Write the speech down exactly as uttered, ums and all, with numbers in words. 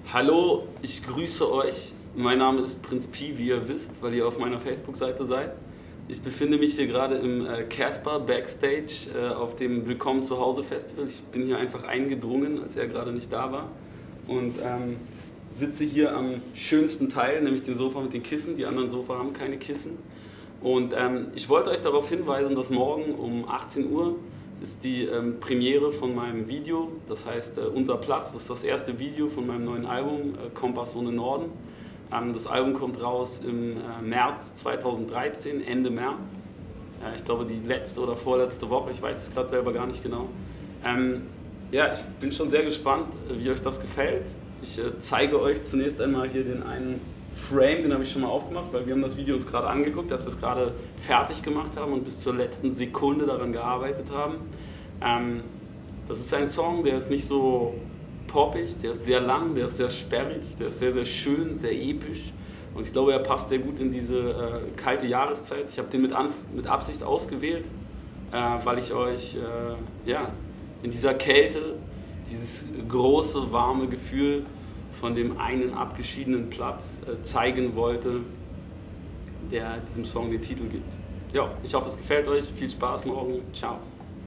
Hallo, ich grüße euch. Mein Name ist Prinz Pi, wie ihr wisst, weil ihr auf meiner Facebook-Seite seid. Ich befinde mich hier gerade im Casper Backstage äh, auf dem Willkommen zu Hause Festival. Ich bin hier einfach eingedrungen, als er gerade nicht da war. Und ähm, sitze hier am schönsten Teil, nämlich dem Sofa mit den Kissen. Die anderen Sofa haben keine Kissen. Und ähm, ich wollte euch darauf hinweisen, dass morgen um achtzehn Uhr ist die ähm, Premiere von meinem Video, das heißt äh, Unser Platz, das ist das erste Video von meinem neuen Album, äh, Kompass ohne Norden. Ähm, das Album kommt raus im äh, März zweitausenddreizehn, Ende März. Äh, ich glaube die letzte oder vorletzte Woche, ich weiß es gerade selber gar nicht genau. Ähm, ja, ich bin schon sehr gespannt, wie euch das gefällt. Ich äh, zeige euch zunächst einmal hier den einen Frame, den habe ich schon mal aufgemacht, weil wir haben das Video uns gerade angeguckt, als wir es gerade fertig gemacht haben und bis zur letzten Sekunde daran gearbeitet haben. Ähm, das ist ein Song, der ist nicht so poppig, der ist sehr lang, der ist sehr sperrig, der ist sehr, sehr schön, sehr episch. Und ich glaube, er passt sehr gut in diese äh, kalte Jahreszeit. Ich habe den mit, Anf mit Absicht ausgewählt, äh, weil ich euch äh, ja, in dieser Kälte dieses große, warme Gefühl von dem einen abgeschiedenen Platz äh, zeigen wollte, der diesem Song den Titel gibt. Ja, ich hoffe, es gefällt euch. Viel Spaß morgen. Ciao.